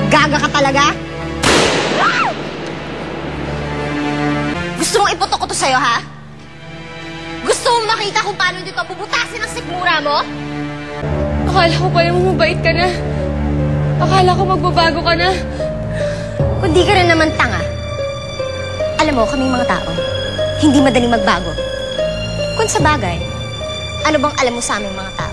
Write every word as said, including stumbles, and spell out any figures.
Gaga ka talaga? Gusto mong iputok ko to sa'yo, ha? Gusto mong makita kung paano dito bubutasin ang sikmura mo? Akala ko pala mo mabait ka na. Akala ko magbabago ka na. Kung di ka rin naman tanga. Alam mo, kaming mga tao, hindi madaling magbago. Kung sa bagay, ano bang alam mo sa aming mga tao?